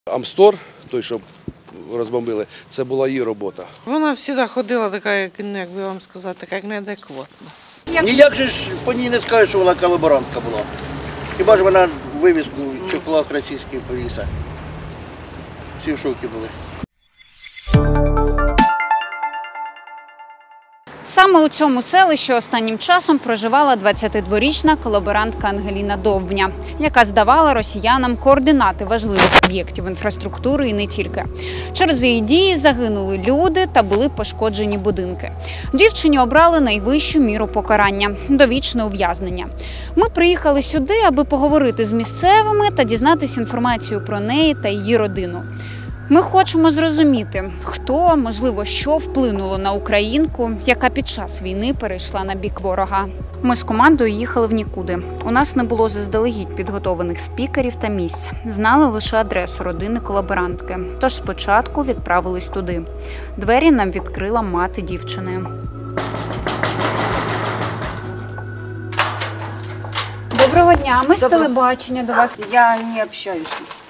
Амстор, той, що розбомбили, це була її робота. Вона завжди ходила така, як би вам сказати, така як неадекватна. Ніяк же ж по ній не скажеш, що вона колаборантка була. Хіба ж вона вивіску чохла російський повіса. Всі в шокі були. Саме у цьому селищі останнім часом проживала 22-річна колаборантка Ангеліна Довбня, яка здавала росіянам координати важливих об'єктів інфраструктури і не тільки. Через її дії загинули люди та були пошкоджені будинки. Дівчині обрали найвищу міру покарання – довічне ув'язнення. Ми приїхали сюди, аби поговорити з місцевими та дізнатися інформацію про неї та її родину. Ми хочемо зрозуміти, хто, можливо, що вплинуло на українку, яка під час війни перейшла на бік ворога. Ми з командою їхали в нікуди. У нас не було заздалегідь підготованих спікерів та місць. Знали лише адресу родини колаборантки. Тож спочатку відправились туди. Двері нам відкрила мати дівчини. Доброго дня. Ми з телебачення до вас. Я не общаюсь.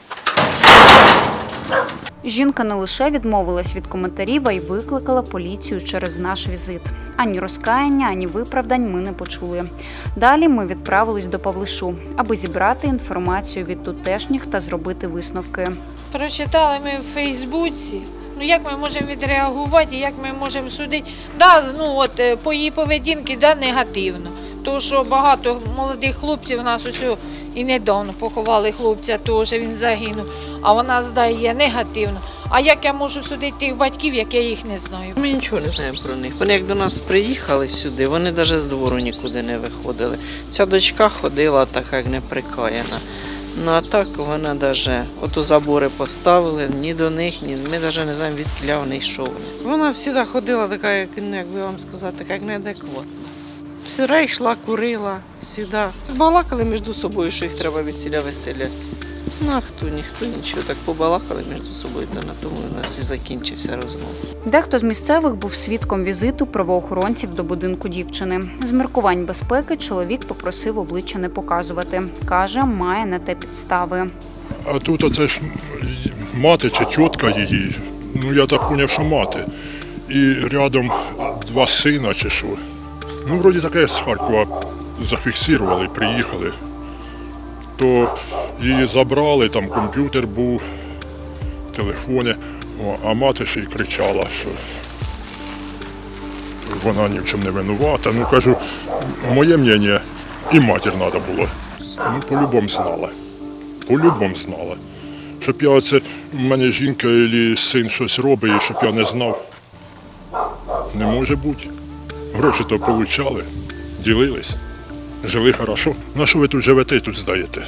Жінка не лише відмовилась від коментарів, а й викликала поліцію через наш візит. Ані розкаяння, ані виправдань ми не почули. Далі ми відправились до Павлишу, аби зібрати інформацію від тутешніх та зробити висновки. Прочитали ми в Фейсбуці, як ми можемо відреагувати, як ми можемо судити. Да, по її поведінці негативно. Тому що багато молодих хлопців у нас ось і недавно поховали хлопця, теж він загинув, а вона здає негативно. А як я можу судити тих батьків, як я їх не знаю? Ми нічого не знаємо про них. Вони як до нас приїхали сюди, вони навіть з двору нікуди не виходили. Ця дочка ходила така, як неприкаяна. Ну а так вона навіть ото забори поставили, ні до них, ні. Ми навіть не знаємо, відкіля вони йшов. Вона завжди ходила така, як би вам сказати, така як неадекватна. Сира йшла, курила, завжди. Балакали між собою, що їх треба від селя виселяти. Ну а хто, ніхто, нічого. Так побалакали між собою, та на тому у нас і закінчився розмова. Дехто з місцевих був свідком візиту правоохоронців до будинку дівчини. З міркувань безпеки чоловік попросив обличчя не показувати. Каже, має на те підстави. А тут оце ж мати чи тітка її, я так зрозумів, що мати. І рядом два сина чи що. Вроді таке з Харкова зафіксували, приїхали. То її забрали, там комп'ютер був, телефони, а мати ще й кричала, що вона ні в чому не винувата. Кажу, моє мнення, і матір треба було. По-любому знала. По-любому знала. Щоб я оце, в мене жінка або син щось робить, і щоб я не знав. Не може бути. Гроші то получали, ділились, жили хорошо. На що ви тут живете і тут здаєте?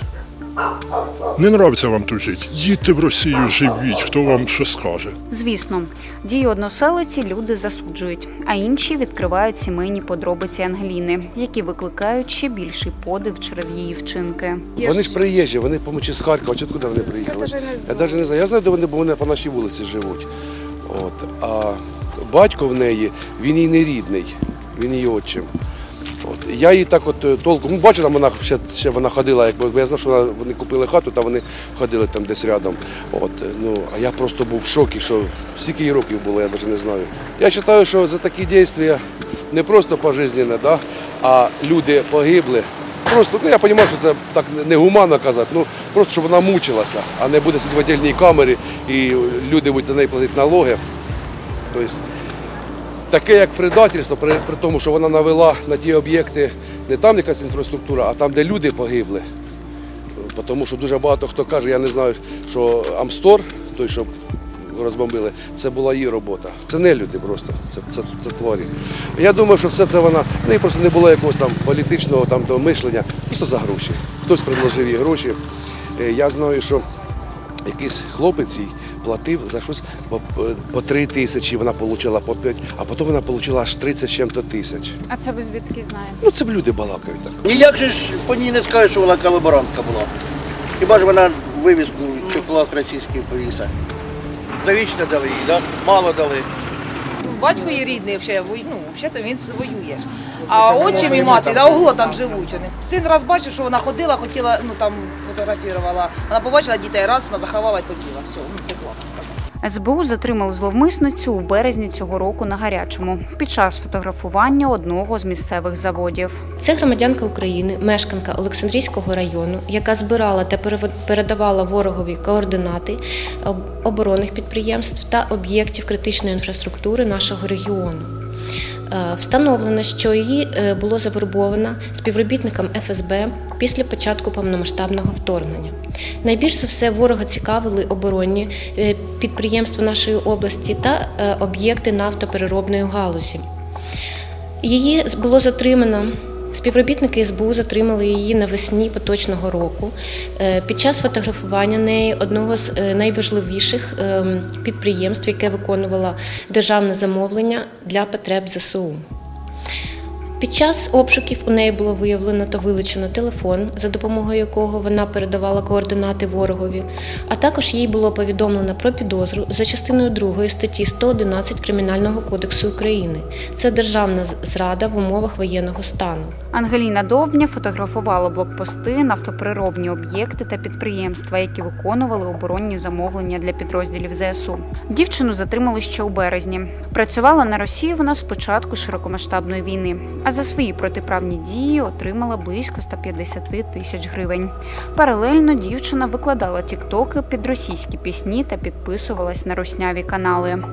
Не нравиться вам тут жити? Їдьте в Росію, живіть, хто вам що скаже. Звісно, дії односелиці люди засуджують, а інші відкривають сімейні подробиці Ангеліни, які викликають ще більший подив через її вчинки. Вони ж приїжджі, вони, по-моєму, з Харкова, чи откуда вони приїхали? Я навіть не знаю. Я знаю, де вони, бо вони по нашій вулиці живуть. А батько в неї, він їй не рідний, він її отчим. Я її так толком, бачу, там вона ще вона ходила, якби я знав, що вони купили хату, та вони ходили там десь рядом. А я просто був в шокі, що скільки їй років було, я навіть не знаю. Я вважаю, що за такі дії не просто пожизненне, а люди погибли. Просто, я розумію, що це так негуманно казати, просто щоб вона мучилася, а не буде сидіти в віддільній камері і люди будуть за неї платити налоги. Тобто, таке як предательство, при тому, що вона навела на ті об'єкти, не там якась інфраструктура, а там, де люди погибли. Тому що дуже багато хто каже, я не знаю, що Амстор, той, що розбомбили, це була її робота. Це не люди просто, це тварі. Я думаю, що все це вона, в неї просто не було якогось там політичного мишлення, просто за гроші. Хтось предложив їй гроші. Я знаю, що якийсь хлопець їй платив за щось по 3 тисячі, вона отримала по 5, а потім вона отримала аж 30 з чим-то тисяч. А це ви звідки знаєте? Це б люди балакають так. Ніяк же ж по ній не скажеш, що вона колаборантка була. Хіба ж вона вивіску чохла російський повіса. Довічно дали їй, мало дали. Батько її рідний, взагалі він воює. А отчим і мати, угло там живуть вони. Син раз бачив, що вона ходила, хотіла фотографувала. Вона побачила дітей, раз, вона заховала і побігла. Все, втекла, так сказати. СБУ затримали зловмисницю у березні цього року на Гарячому під час фотографування одного з місцевих заводів. Це громадянка України, мешканка Олександрійського району, яка збирала та передавала ворогові координати оборонних підприємств та об'єктів критичної інфраструктури нашого регіону. Встановлено, що її було завербовано співробітникам ФСБ після початку повномасштабного вторгнення. Найбільш за все ворога цікавили оборонні підприємства нашої області та об'єкти нафтопереробної галузі. Її було затримано. Співробітники СБУ затримали її навесні поточного року під час фотографування неї одного з найважливіших підприємств, яке виконувало державне замовлення для потреб ЗСУ. Під час обшуків у неї було виявлено та вилучено телефон, за допомогою якого вона передавала координати ворогові, а також їй було повідомлено про підозру за частиною 2 статті 111 Кримінального кодексу України. Це державна зрада в умовах воєнного стану. Ангеліна Довбня фотографувала блокпости, нафтопереробні об'єкти та підприємства, які виконували оборонні замовлення для підрозділів ЗСУ. Дівчину затримали ще у березні. Працювала на Росії вона з початку широкомасштабної війни, а за свої протиправні дії отримала близько 150 тисяч гривень. Паралельно дівчина викладала тіктоки під російські пісні та підписувалась на русняві канали.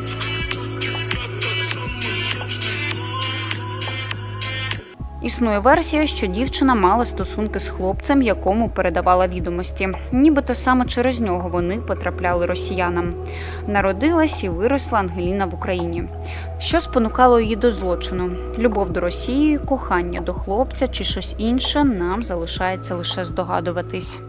Існує версія, що дівчина мала стосунки з хлопцем, якому передавала відомості. Нібито саме через нього вони потрапляли росіянам. Народилась і виросла Ангеліна в Україні. Що спонукало її до злочину? Любов до Росії, кохання до хлопця чи щось інше, нам залишається лише здогадуватись.